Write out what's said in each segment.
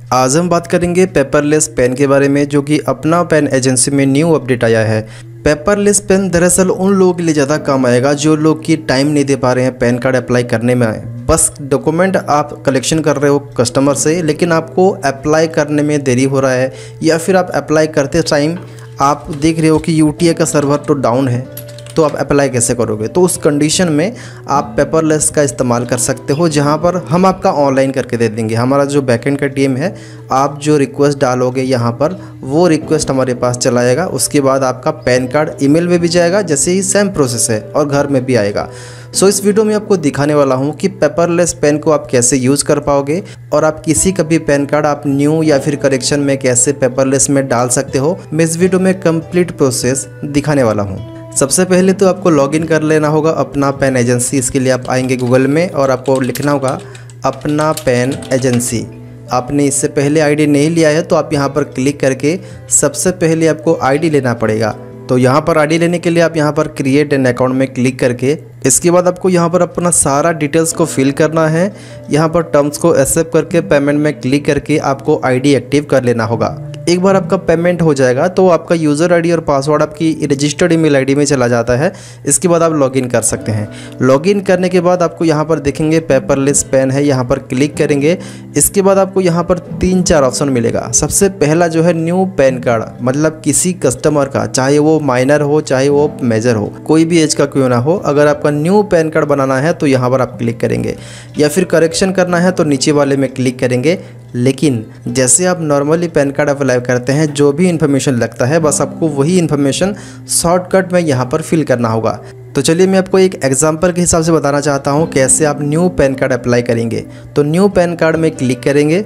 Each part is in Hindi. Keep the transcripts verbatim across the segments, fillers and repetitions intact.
आज हम बात करेंगे पेपरलेस पेन के बारे में, जो कि अपना पेन एजेंसी में न्यू अपडेट आया है। पेपरलेस पेन दरअसल उन लोगों के लिए ज़्यादा काम आएगा जो लोग की टाइम नहीं दे पा रहे हैं पैन कार्ड अप्लाई करने में। बस डॉक्यूमेंट आप कलेक्शन कर रहे हो कस्टमर से, लेकिन आपको अप्लाई करने में देरी हो रहा है, या फिर आप अप्लाई करते टाइम आप देख रहे हो कि यूटीआई का सर्वर तो डाउन है, तो आप अप्लाई कैसे करोगे। तो उस कंडीशन में आप पेपरलेस का इस्तेमाल कर सकते हो, जहां पर हम आपका ऑनलाइन करके दे देंगे। हमारा जो बैकएंड का टीम है, आप जो रिक्वेस्ट डालोगे यहाँ पर वो रिक्वेस्ट हमारे पास चला आएगा। उसके बाद आपका पैन कार्ड ईमेल में भी जाएगा, जैसे ही सेम प्रोसेस है, और घर में भी आएगा। सो इस वीडियो में आपको दिखाने वाला हूँ कि पेपरलेस पेन को आप कैसे यूज़ कर पाओगे, और आप किसी का भी पैन कार्ड आप न्यू या फिर करेक्शन में कैसे पेपरलेस में डाल सकते हो। मैं इस वीडियो में कंप्लीट प्रोसेस दिखाने वाला हूँ। सबसे पहले तो आपको लॉगिन कर लेना होगा अपना पेन एजेंसी। इसके लिए आप आएंगे गूगल में और आपको लिखना होगा अपना पेन एजेंसी। आपने इससे पहले आईडी नहीं लिया है तो आप यहाँ पर क्लिक करके सबसे पहले आपको आईडी लेना पड़ेगा। तो यहाँ पर आईडी लेने के लिए आप यहाँ पर क्रिएट एन अकाउंट में क्लिक करके इसके बाद आपको यहाँ पर अपना सारा डिटेल्स को फिल करना है। यहाँ पर टर्म्स को एक्सेप्ट करके पेमेंट में क्लिक करके आपको आईडी एक्टिव कर लेना होगा। एक बार आपका पेमेंट हो जाएगा तो आपका यूज़र आईडी और पासवर्ड आपकी रजिस्टर्ड ईमेल आईडी में चला जाता है। इसके बाद आप लॉगिन कर सकते हैं। लॉगिन करने के बाद आपको यहाँ पर देखेंगे पेपरलेस पेन है, यहाँ पर क्लिक करेंगे। इसके बाद आपको यहाँ पर तीन चार ऑप्शन मिलेगा। सबसे पहला जो है न्यू पैन कार्ड, मतलब किसी कस्टमर का, चाहे वो माइनर हो चाहे वो मेजर हो, कोई भी एज का क्यों ना हो, अगर आपका न्यू पैन कार्ड बनाना है तो यहाँ पर आप क्लिक करेंगे, या फिर करेक्शन करना है तो नीचे वाले में क्लिक करेंगे। लेकिन जैसे आप नॉर्मली पैन कार्ड अप्लाई करते हैं, जो भी इन्फॉर्मेशन लगता है बस आपको वही इन्फॉर्मेशन शॉर्टकट में यहाँ पर फिल करना होगा। तो चलिए मैं आपको एक एग्जांपल के हिसाब से बताना चाहता हूँ कैसे आप न्यू पैन कार्ड अप्लाई करेंगे। तो न्यू पैन कार्ड में क्लिक करेंगे,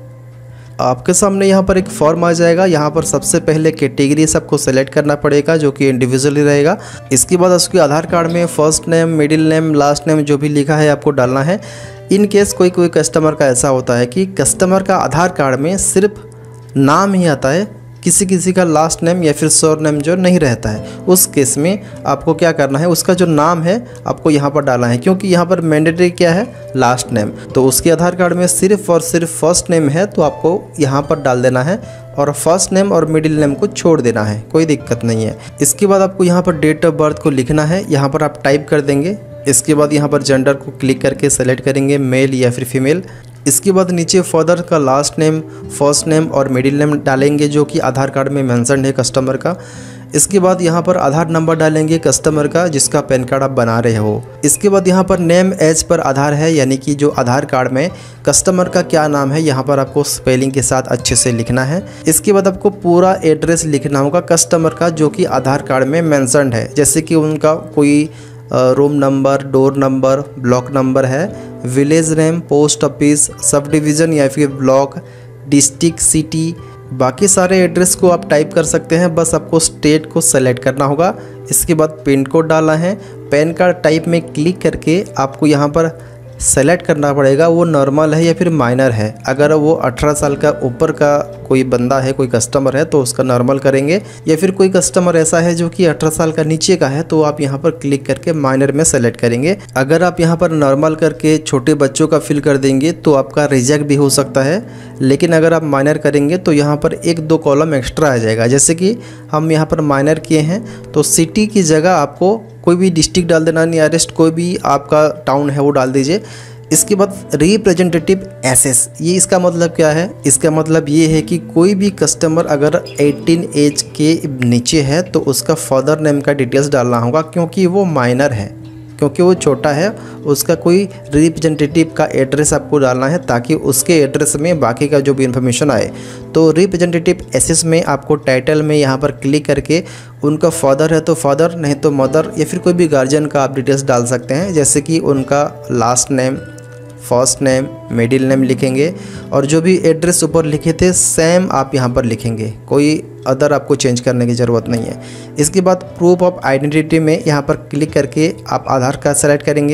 आपके सामने यहाँ पर एक फॉर्म आ जाएगा। यहाँ पर सबसे पहले कैटेगरी सबको सेलेक्ट करना पड़ेगा, जो कि इंडिविजुअली रहेगा। इसके बाद उसके आधार कार्ड में first name, middle name, last name जो भी लिखा है आपको डालना है। इन केस कोई कोई कस्टमर का ऐसा होता है कि कस्टमर का आधार कार्ड में सिर्फ नाम ही आता है, किसी किसी का लास्ट नेम या फिर सर नेम जो नहीं रहता है। उस केस में आपको क्या करना है, उसका जो नाम है आपको यहाँ पर डालना है, क्योंकि यहाँ पर मैंडेटरी क्या है, लास्ट नेम। तो उसके आधार कार्ड में सिर्फ और सिर्फ फर्स्ट नेम है तो आपको यहाँ पर डाल देना है, और फर्स्ट नेम और मिडिल नेम को छोड़ देना है, कोई दिक्कत नहीं है। इसके बाद आपको यहाँ पर डेट ऑफ बर्थ को लिखना है, यहाँ पर आप टाइप कर देंगे। इसके बाद यहाँ पर जेंडर को क्लिक करके सेलेक्ट करेंगे, मेल या फिर फीमेल। इसके बाद नीचे फादर का लास्ट नेम, फर्स्ट नेम और मिडिल नेम डालेंगे, जो कि आधार कार्ड में मेंशन है कस्टमर का। इसके बाद यहाँ पर आधार नंबर डालेंगे कस्टमर का, जिसका पैन कार्ड आप बना रहे हो। इसके बाद यहाँ पर नेम एज पर आधार है, यानी कि जो आधार कार्ड में कस्टमर का क्या नाम है, यहाँ पर आपको स्पेलिंग के साथ अच्छे से लिखना है। इसके बाद आपको पूरा एड्रेस लिखना होगा कस्टमर का, जो कि आधार कार्ड में मेंशन्ड है, जैसे कि उनका कोई room number, door number, block number है, village name, post office, sub division या फिर ब्लॉक, डिस्ट्रिक्ट, सिटी, बाकी सारे एड्रेस को आप टाइप कर सकते हैं। बस आपको स्टेट को सेलेक्ट करना होगा। इसके बाद पिन कोड डालना है। पैन कार्ड टाइप में क्लिक करके आपको यहाँ पर सेलेक्ट करना पड़ेगा वो नॉर्मल है या फिर माइनर है। अगर वो अठारह साल का ऊपर का कोई बंदा है, कोई कस्टमर है, तो उसका नॉर्मल करेंगे, या फिर कोई कस्टमर ऐसा है जो कि अठारह साल का नीचे का है तो आप यहाँ पर क्लिक करके माइनर में सेलेक्ट करेंगे। अगर आप यहाँ पर नॉर्मल करके छोटे बच्चों का फिल कर देंगे तो आपका रिजेक्ट भी हो सकता है, लेकिन अगर आप माइनर करेंगे तो यहाँ पर एक दो कॉलम एक्स्ट्रा आ जाएगा। जैसे कि हम यहाँ पर माइनर किए हैं तो सिटी की जगह आपको कोई भी डिस्ट्रिक्ट डाल देना, नियरेस्ट कोई भी आपका टाउन है वो डाल दीजिए। इसके बाद रिप्रेजेंटेटिव एसेस, ये इसका मतलब क्या है, इसका मतलब ये है कि कोई भी कस्टमर अगर अठारह एज के नीचे है तो उसका फादर नेम का डिटेल्स डालना होगा, क्योंकि वो माइनर है, क्योंकि वो छोटा है। उसका कोई रिप्रेजेंटेटिव का एड्रेस आपको डालना है, ताकि उसके एड्रेस में बाकी का जो भी इन्फॉर्मेशन आए। तो रिप्रेजेंटेटिव एसेस में आपको टाइटल में यहाँ पर क्लिक करके उनका फादर है तो फादर, नहीं तो मदर, या फिर कोई भी गार्जियन का आप डिटेल्स डाल सकते हैं, जैसे कि उनका last name, first name, middle name लिखेंगे, और जो भी एड्रेस ऊपर लिखे थे सेम आप यहाँ पर लिखेंगे, कोई अदर आपको चेंज करने की ज़रूरत नहीं है। इसके बाद प्रूफ ऑफ आइडेंटिटी में यहाँ पर क्लिक करके आप आधार कार्ड सेलेक्ट करेंगे,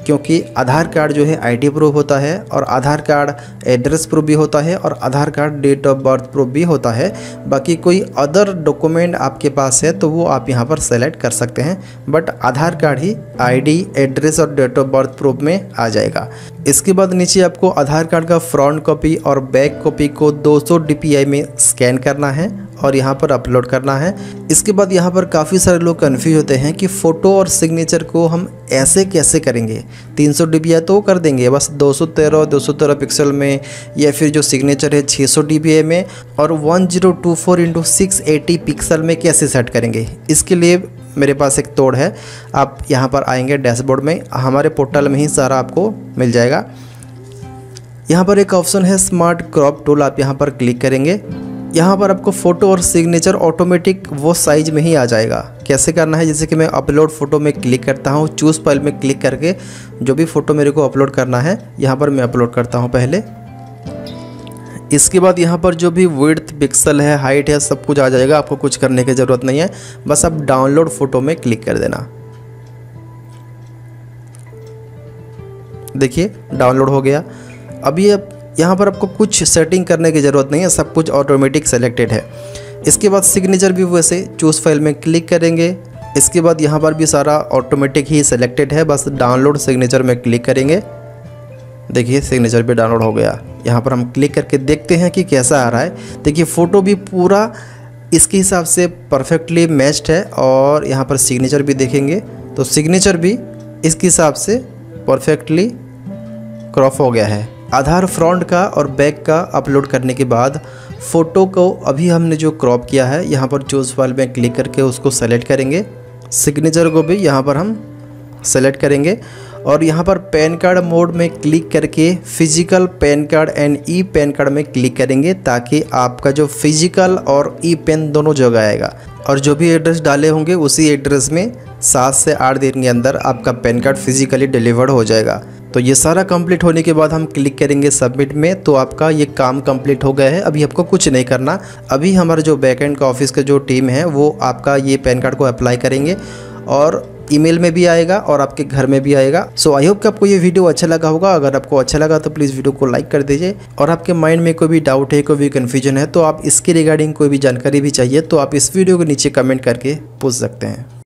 क्योंकि आधार कार्ड जो है आईडी प्रूफ होता है और आधार कार्ड एड्रेस प्रूफ भी होता है और Aadhaar card date of birth proof भी होता है। बाकी कोई अदर डॉक्यूमेंट आपके पास है तो वो आप यहाँ पर सेलेक्ट कर सकते हैं, बट आधार कार्ड ही आईडी, एड्रेस और डेट ऑफ बर्थ प्रूफ में आ जाएगा। इसके बाद नीचे आपको आधार कार्ड का फ्रंट कॉपी और बैक कॉपी को दो सौ डी पी आई में स्कैन करना है और यहाँ पर अपलोड करना है। इसके बाद यहाँ पर काफ़ी सारे लोग कन्फ्यूज होते हैं कि फ़ोटो और सिग्नेचर को हम ऐसे कैसे करेंगे। तीन सौ डी पी आई तो कर देंगे बस दो सौ तेरह दो सौ तेरह पिक्सल में, या फिर जो सिग्नेचर है छह सौ डी पी आई में, और one zero two four into six eighty pixel में कैसे सेट करेंगे। इसके लिए मेरे पास एक तोड़ है। आप यहाँ पर आएंगे डैशबोर्ड में, हमारे पोर्टल में ही सारा आपको मिल जाएगा। यहाँ पर एक ऑप्शन है स्मार्ट क्रॉप टूल, आप यहाँ पर क्लिक करेंगे। यहाँ पर आपको फ़ोटो और सिग्नेचर ऑटोमेटिक वो साइज़ में ही आ जाएगा। कैसे करना है, जैसे कि मैं अपलोड फ़ोटो में क्लिक करता हूँ, चूज़ फाइल में क्लिक करके जो भी फ़ोटो मेरे को अपलोड करना है यहाँ पर मैं अपलोड करता हूँ पहले। इसके बाद यहाँ पर जो भी विड्थ, पिक्सल है, हाइट है, सब कुछ आ जाएगा। आपको कुछ करने की ज़रूरत नहीं है, बस आप डाउनलोड फ़ोटो में क्लिक कर देना। देखिए डाउनलोड हो गया। अभी अब यहाँ पर आपको कुछ सेटिंग करने की ज़रूरत नहीं है, सब कुछ ऑटोमेटिक सेलेक्टेड है। इसके बाद सिग्नेचर भी वैसे चूज़ फाइल में क्लिक करेंगे। इसके बाद यहाँ पर भी सारा ऑटोमेटिक ही सेलेक्टेड है, बस डाउनलोड सिग्नेचर में क्लिक करेंगे। देखिए सिग्नेचर भी डाउनलोड हो गया। यहाँ पर हम क्लिक करके देखते हैं कि कैसा आ रहा है। देखिए फ़ोटो भी पूरा इसके हिसाब से परफेक्टली मैच्ड है और यहाँ पर सिग्नेचर भी देखेंगे तो सिग्नेचर भी इसके हिसाब से परफेक्टली क्रॉप हो गया है। आधार फ्रंट का और बैक का अपलोड करने के बाद फ़ोटो को अभी हमने जो क्रॉप किया है यहाँ पर चूज़ फाइल में क्लिक करके उसको सेलेक्ट करेंगे। सिग्नेचर को भी यहाँ पर हम सेलेक्ट करेंगे और यहाँ पर पैन कार्ड मोड में क्लिक करके physical PAN card and E PAN card में क्लिक करेंगे, ताकि आपका जो फिजिकल और ई पैन दोनों जगह आएगा और जो भी एड्रेस डाले होंगे उसी एड्रेस में सात से आठ दिन के अंदर आपका पैन कार्ड फिजिकली डिलीवर्ड हो जाएगा। तो ये सारा कंप्लीट होने के बाद हम क्लिक करेंगे सबमिट में, तो आपका ये काम कंप्लीट हो गया है। अभी आपको कुछ नहीं करना। अभी हमारा जो बैकएंड का ऑफिस का जो टीम है वो आपका ये पैन कार्ड को अप्लाई करेंगे और ईमेल में भी आएगा और आपके घर में भी आएगा। सो आई होप कि आपको ये वीडियो अच्छा लगा होगा। अगर आपको अच्छा लगा तो प्लीज़ वीडियो को लाइक कर दीजिए, और आपके माइंड में कोई भी डाउट है, कोई भी कन्फ्यूजन है, तो आप इसके रिगार्डिंग कोई भी जानकारी भी चाहिए तो आप इस वीडियो के नीचे कमेंट करके पूछ सकते हैं।